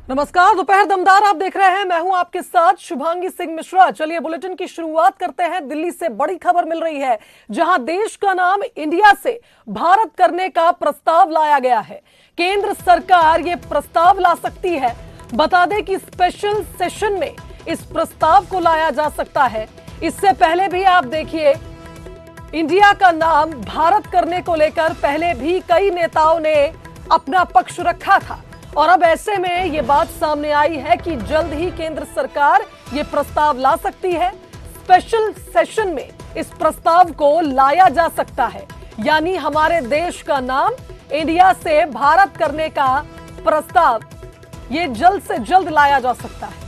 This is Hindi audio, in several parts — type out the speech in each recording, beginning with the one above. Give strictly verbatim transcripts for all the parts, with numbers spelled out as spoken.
नमस्कार, दोपहर दमदार आप देख रहे हैं। मैं हूं आपके साथ शुभांगी सिंह मिश्रा। चलिए बुलेटिन की शुरुआत करते हैं। दिल्ली से बड़ी खबर मिल रही है, जहां देश का नाम इंडिया से भारत करने का प्रस्ताव लाया गया है। केंद्र सरकार ये प्रस्ताव ला सकती है। बता दें कि स्पेशल सेशन में इस प्रस्ताव को लाया जा सकता है। इससे पहले भी आप देखिए, इंडिया का नाम भारत करने को लेकर पहले भी कई नेताओं ने अपना पक्ष रखा था, और अब ऐसे में ये बात सामने आई है कि जल्द ही केंद्र सरकार ये प्रस्ताव ला सकती है। स्पेशल सेशन में इस प्रस्ताव को लाया जा सकता है, यानी हमारे देश का नाम इंडिया से भारत करने का प्रस्ताव ये जल्द से जल्द लाया जा सकता है।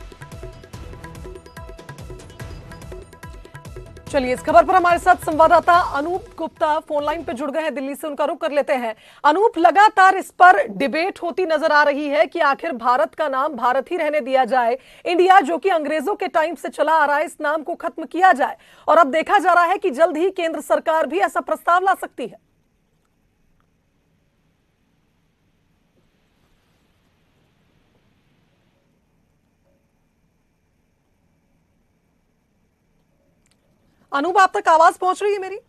चलिए, इस खबर पर हमारे साथ संवाददाता अनूप गुप्ता फोन लाइन पे जुड़ गए हैं दिल्ली से। उनका रुख कर लेते हैं। अनूप, लगातार इस पर डिबेट होती नजर आ रही है कि आखिर भारत का नाम भारत ही रहने दिया जाए, इंडिया जो कि अंग्रेजों के टाइम से चला आ रहा है, इस नाम को खत्म किया जाए। और अब देखा जा रहा है कि जल्द ही केंद्र सरकार भी ऐसा प्रस्ताव ला सकती है। अनूप, आप तक आवाज पहुंच रही है मेरी?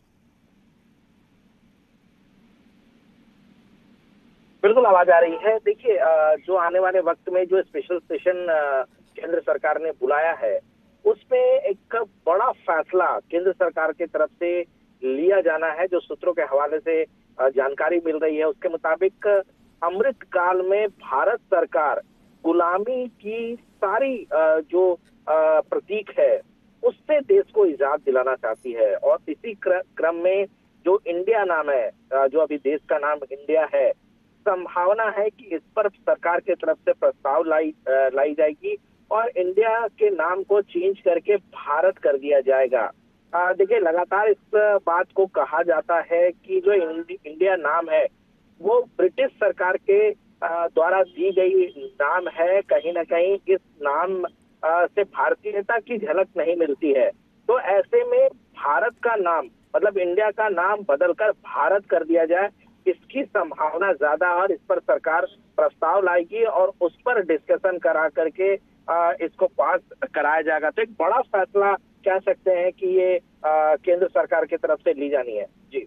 बिल्कुल आवाज आ रही है। देखिए, जो आने वाले वक्त में जो स्पेशल सेशन केंद्र सरकार ने बुलाया है, उसमें एक बड़ा फैसला केंद्र सरकार की तरफ से लिया जाना है। जो सूत्रों के हवाले से जानकारी मिल रही है, उसके मुताबिक अमृत काल में भारत सरकार गुलामी की सारी जो प्रतीक है उससे देश को इजाद दिलाना चाहती है। और इसी क्रम में जो इंडिया नाम है, जो अभी देश का नाम इंडिया है, संभावना है कि इस पर सरकार की तरफ से प्रस्ताव लाई लाई जाएगी और इंडिया के नाम को चेंज करके भारत कर दिया जाएगा। देखिए, लगातार इस बात को कहा जाता है कि जो इंडिया नाम है वो ब्रिटिश सरकार के द्वारा दी गई नाम है। कहीं ना कहीं इस नाम से भारतीयता की झलक नहीं मिलती है। तो ऐसे में भारत का नाम, मतलब इंडिया का नाम बदलकर भारत कर दिया जाए, इसकी संभावना ज्यादा, और इस पर सरकार प्रस्ताव लाएगी और उस पर डिस्कशन करा करके इसको पास कराया जाएगा। तो एक बड़ा फैसला कह सकते हैं कि ये केंद्र सरकार की तरफ से ली जानी है। जी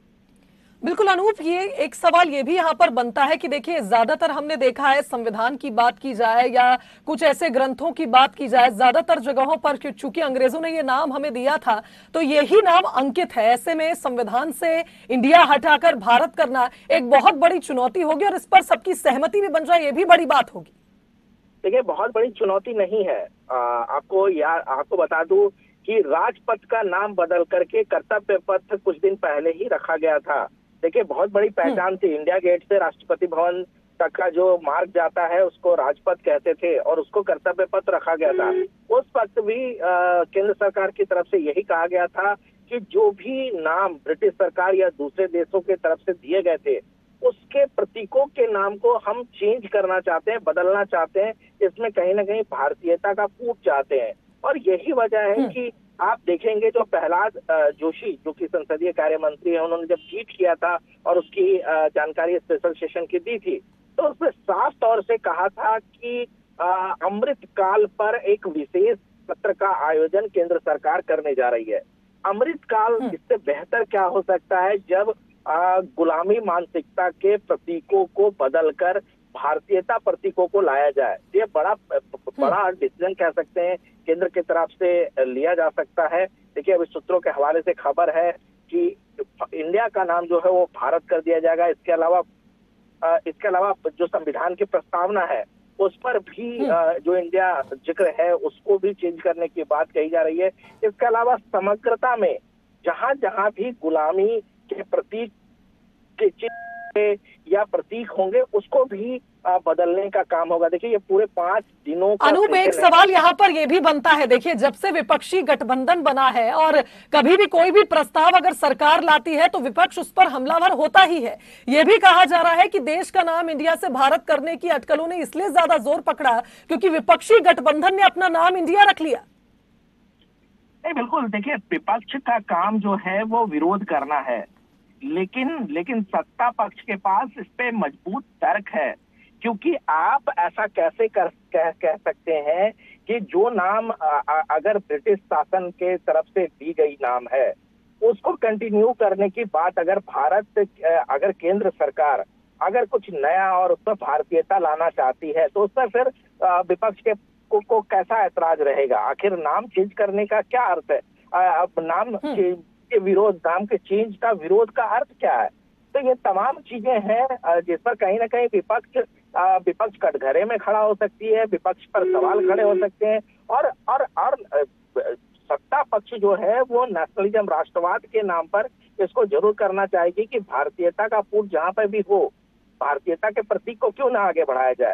बिल्कुल अनूप, ये एक सवाल ये भी यहाँ पर बनता है कि देखिए, ज्यादातर हमने देखा है, संविधान की बात की जाए या कुछ ऐसे ग्रंथों की बात की जाए, ज्यादातर जगहों पर चूंकि अंग्रेजों ने ये नाम हमें दिया था तो यही नाम अंकित है। ऐसे में संविधान से इंडिया हटाकर भारत करना एक बहुत बड़ी चुनौती होगी, और इस पर सबकी सहमति भी बन जाए, ये भी बड़ी बात होगी। देखिए, बहुत बड़ी चुनौती नहीं है। आ, आपको यार आपको बता दूं कि राजपथ का नाम बदल करके कर्तव्य पथ कुछ दिन पहले ही रखा गया था। देखिए, बहुत बड़ी पहचान थी। इंडिया गेट से राष्ट्रपति भवन तक का जो मार्ग जाता है उसको राजपथ कहते थे और उसको कर्तव्य पथ रखा गया था। उस वक्त भी केंद्र सरकार की तरफ से यही कहा गया था कि जो भी नाम ब्रिटिश सरकार या दूसरे देशों की तरफ से दिए गए थे, उसके प्रतीकों के नाम को हम चेंज करना चाहते हैं, बदलना चाहते हैं। इसमें कहीं ना कहीं भारतीयता का कूट चाहते हैं। और यही वजह है कि आप देखेंगे, जो प्रहलाद जोशी जो कि संसदीय कार्य मंत्री है, उन्होंने जब ट्वीट किया था और उसकी जानकारी स्पेशल सेशन की दी थी, तो उसमें साफ तौर से कहा था कि अमृत काल पर एक विशेष सत्र का आयोजन केंद्र सरकार करने जा रही है। अमृत काल इससे बेहतर क्या हो सकता है, जब आ, गुलामी मानसिकता के प्रतीकों को बदलकर भारतीयता प्रतीकों को लाया जाए। ये बड़ा बड़ा डिसीजन कह सकते हैं केंद्र की तरफ से लिया जा सकता है। देखिए, अभी सूत्रों के हवाले से खबर है कि इंडिया का नाम जो है वो भारत कर दिया जाएगा। इसके अलावा इसके अलावा जो संविधान की प्रस्तावना है उस पर भी जो इंडिया जिक्र है उसको भी चेंज करने की बात कही जा रही है। इसके अलावा समग्रता में जहां जहां भी गुलामी के प्रतीक के चिन्ह या प्रतीक होंगे उसको भी बदलने का काम होगा। देखिए, ये पूरे पांच दिनों का अनूप, एक सवाल यहाँ पर यह भी बनता है। देखिए, जब से विपक्षी गठबंधन बना है और कभी भी कोई भी प्रस्ताव अगर सरकार लाती है तो विपक्ष उस पर हमलावर होता ही है। यह भी कहा जा रहा है कि देश का नाम इंडिया से भारत करने की अटकलों ने इसलिए ज्यादा जोर पकड़ा क्योंकि विपक्षी गठबंधन ने अपना नाम इंडिया रख लिया। नहीं, बिल्कुल। देखिए, विपक्ष का काम जो है वो विरोध करना है, लेकिन लेकिन सत्ता पक्ष के पास इस पे मजबूत तर्क है क्योंकि आप ऐसा कैसे कर कह, कह सकते हैं कि जो नाम अगर ब्रिटिश शासन के तरफ से दी गई नाम है उसको कंटिन्यू करने की बात अगर भारत अगर केंद्र सरकार अगर कुछ नया और उसमें भारतीयता लाना चाहती है तो उसमें फिर विपक्ष के को, को कैसा ऐतराज रहेगा। आखिर नाम चेंज करने का क्या अर्थ है? अब नाम के विरोध नाम के चेंज का विरोध का अर्थ क्या है? तो ये तमाम चीजें हैं जिस पर कहीं ना कहीं विपक्ष विपक्ष कटघरे में खड़ा हो सकती है, विपक्ष पर सवाल खड़े हो सकते हैं और और और सत्ता पक्ष जो है वो नेशनलिज्म राष्ट्रवाद के नाम पर इसको जरूर करना चाहेगी कि भारतीयता का पूर्ण जहां पर भी हो, भारतीयता के प्रतीक को क्यों ना आगे बढ़ाया जाए।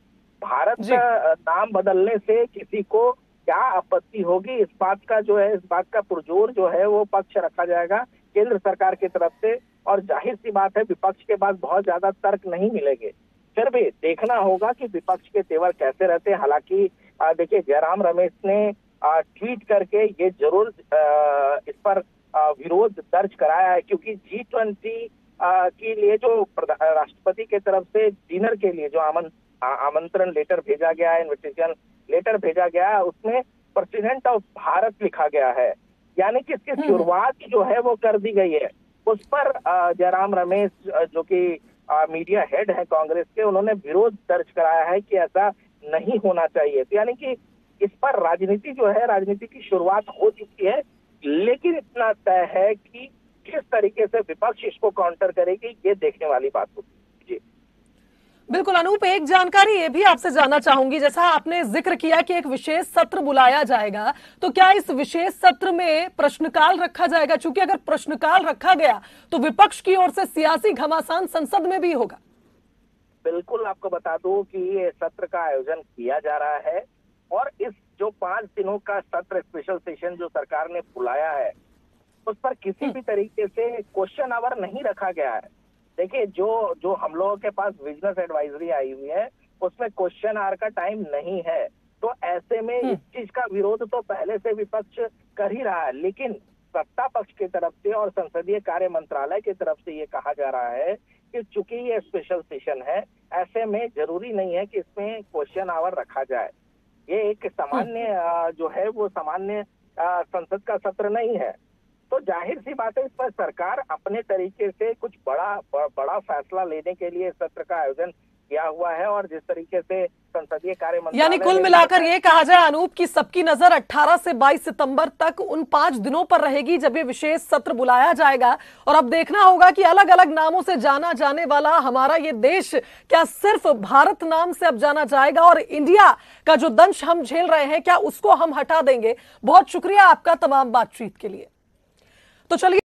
भारत का नाम बदलने से किसी को क्या आपत्ति होगी, इस बात का जो है इस बात का पुरजोर जो है वो पक्ष रखा जाएगा केंद्र सरकार की तरफ से। और जाहिर सी बात है विपक्ष के पास बहुत ज्यादा तर्क नहीं मिलेंगे, फिर भी देखना होगा कि विपक्ष के तेवर कैसे रहते हैं। हालांकि देखिए जयराम रमेश ने ट्वीट करके ये जरूर इस पर विरोध दर्ज कराया है, क्योंकि जी ट्वेंटी के लिए जो राष्ट्रपति के तरफ से डिनर के लिए जो आमन आमंत्रण लेटर भेजा गया है, इन्विटेशन लेटर भेजा गया है, उसमें प्रेसिडेंट ऑफ भारत लिखा गया है, यानी कि इसकी शुरुआत जो है वो कर दी गई है। उस पर जयराम रमेश जो कि मीडिया हेड है कांग्रेस के, उन्होंने विरोध दर्ज कराया है कि ऐसा नहीं होना चाहिए। तो यानी कि इस पर राजनीति जो है राजनीति की शुरुआत हो चुकी है, लेकिन इतना तय है कि किस तरीके से विपक्ष इसको काउंटर करेगी ये देखने वाली बात होगी। जी बिल्कुल अनूप, एक जानकारी ये भी आपसे जानना चाहूंगी, जैसा आपने जिक्र किया कि एक विशेष सत्र बुलाया जाएगा, तो क्या इस विशेष सत्र में प्रश्नकाल रखा जाएगा? क्योंकि अगर प्रश्नकाल रखा गया तो विपक्ष की ओर से सियासी घमासान संसद में भी होगा। बिल्कुल, आपको बता दूं कि ये सत्र का आयोजन किया जा रहा है और इस जो पांच दिनों का सत्र स्पेशल सेशन जो सरकार ने बुलाया है उस पर किसी भी तरीके से क्वेश्चन आवर नहीं रखा गया है। देखिए जो जो हम लोगों के पास बिजनेस एडवाइजरी आई हुई है उसमें क्वेश्चन आवर का टाइम नहीं है, तो ऐसे में इस चीज का विरोध तो पहले से विपक्ष कर ही रहा है, लेकिन सत्ता पक्ष की तरफ से और संसदीय कार्य मंत्रालय की तरफ से ये कहा जा रहा है कि चूंकि ये स्पेशल सेशन है ऐसे में जरूरी नहीं है कि इसमें क्वेश्चन आवर रखा जाए। ये एक सामान्य जो है वो सामान्य संसद का सत्र नहीं है, तो जाहिर सी बात है इस पर सरकार अपने तरीके से कुछ बड़ा बड़ा फैसला लेने के लिए सत्र का आयोजन किया हुआ है। और जिस तरीके से संसदीय कार्य मंत्रालय यानी कुल मिलाकर ये कहा जाए अनूप की सबकी नजर अठारह से बाईस सितंबर तक उन पांच दिनों पर रहेगी जब ये विशेष सत्र बुलाया जाएगा, और अब देखना होगा कि अलग अलग नामों से जाना जाने वाला हमारा ये देश क्या सिर्फ भारत नाम से अब जाना जाएगा और इंडिया का जो दंश हम झेल रहे हैं क्या उसको हम हटा देंगे। बहुत शुक्रिया आपका तमाम बातचीत के लिए। तो चलिए